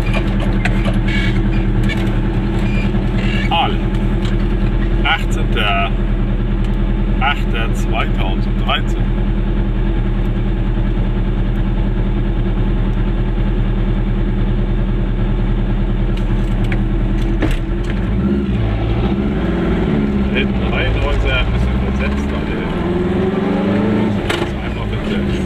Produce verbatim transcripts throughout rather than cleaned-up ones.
Aale. achtzehnter achter zweitausenddreizehn. Hinten Reihenhäuser ein bisschen versetzt, alle. Das ist einmal versetzt.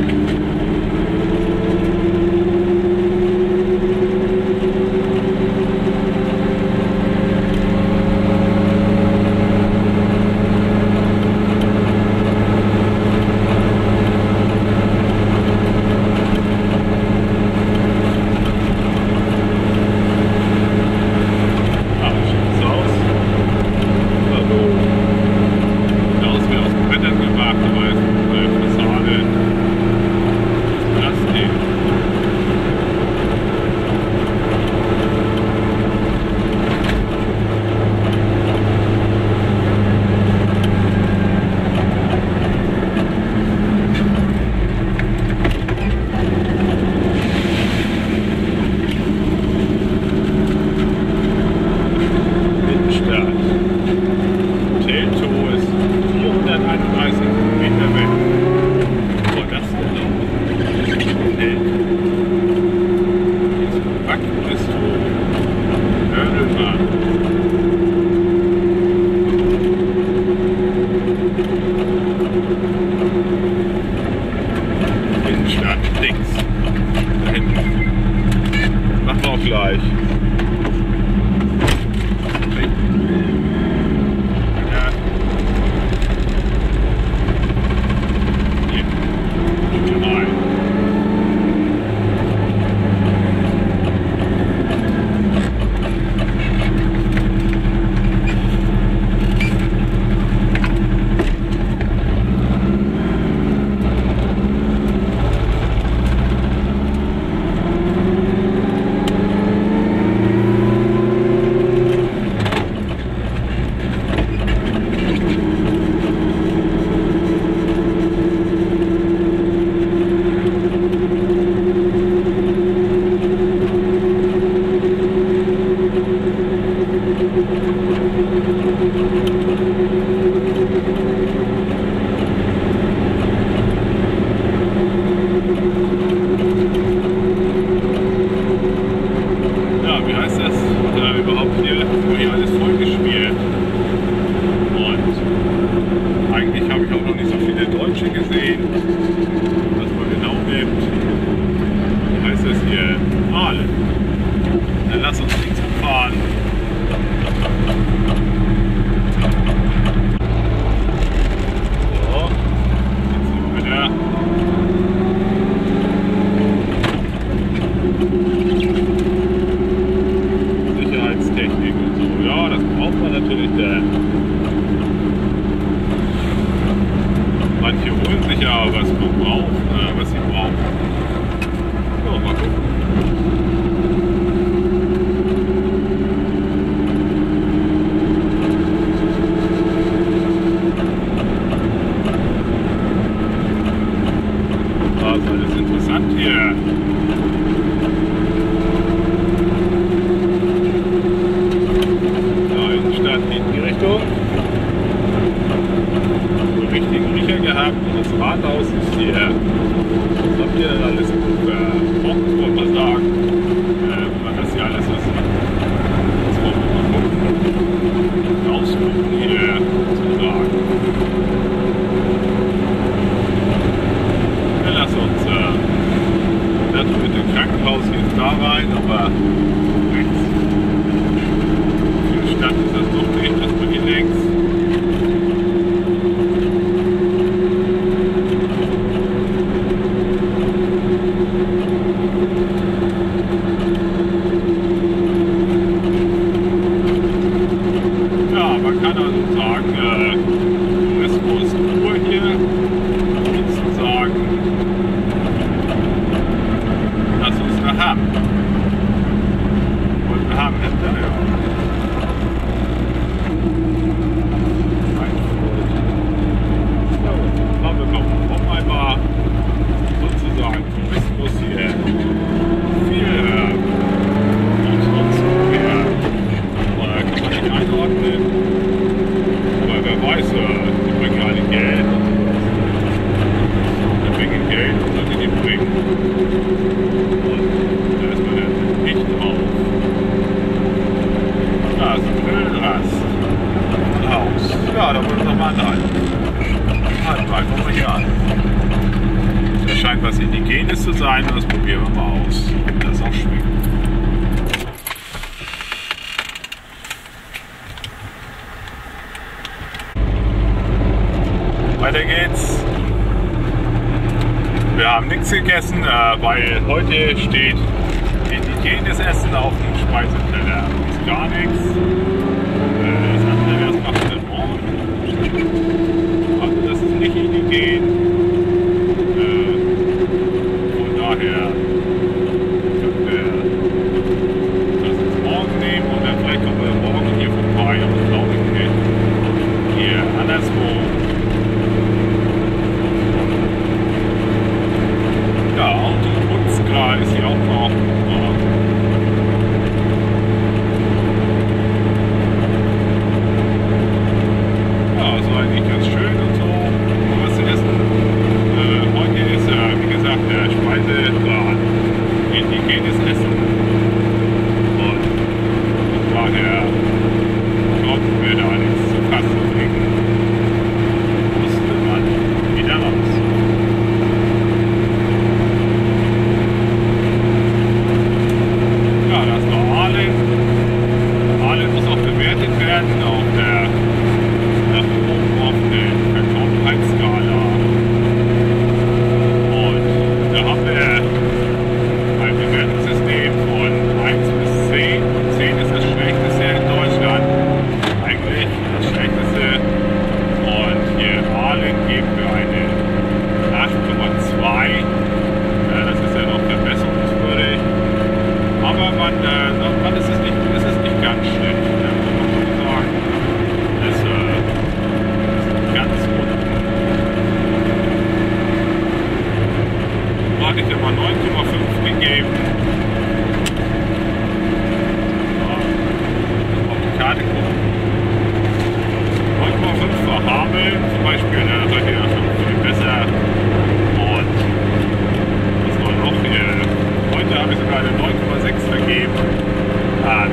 Gleich. sein und das probieren wir mal aus, ob das auch schmeckt. Weiter geht's. Wir haben nichts gegessen, äh, weil heute steht indigenes Essen auf dem Speiseteller. Ist gar nichts. Äh, das andere erst macht der Morgen. Also das ist nicht indigen. Äh, von daher können wir das jetzt morgen nehmen und dann vielleicht kommen wir morgen hier vorbei, aber das glaube ich nicht. Hier anderswo. Ja, Autoputzklar ist hier auch noch. Ja, also eigentlich ganz schön und so. Was zu essen. Äh, heute ist, äh, wie gesagt, der Speiseplan indigenes Essen. Und daher konnten wir da nichts zu fassen bringen. Musste man wieder raus. Ja, das war Aalen. Aalen muss auch bewertet werden auf der nach oben offenen Verkaufsskala. Und da haben wir ein Bewertungssystem von eins bis zehn. zehn ist das schlechteste in Deutschland. Eigentlich das schlechteste. Und hier in Aalen geben wir eine acht Komma zwei. Ja, das ist ja noch verbesserungswürdig. Aber man, äh, man ist es nicht, es ist nicht ganz schlecht. Ja, muss man schon sagen. Es äh, ist ganz gut. Da hatte ich ja mal neun Komma fünf gegeben. Ja, auf die Karte gucken. neun Komma fünf für Hameln zum Beispiel, ne, das war hier schon viel besser. Und was war noch hier? Heute habe ich sogar eine neun Komma sechs vergeben an.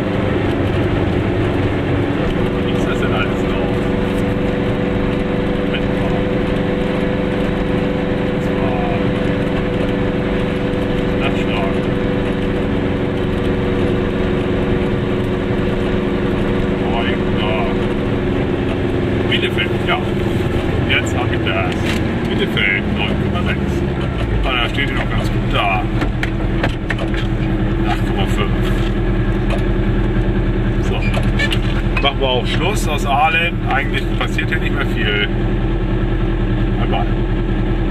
Wie ist das denn alles noch? Das war Nachschlag. Bielefeld, ja. Jetzt habe ich das. Bielefeld neun Komma sechs. Ah, da steht die noch ganz gut da. acht Komma fünf. So. Machen wir auch Schluss aus Aalen. Eigentlich passiert hier nicht mehr viel. Bye bye.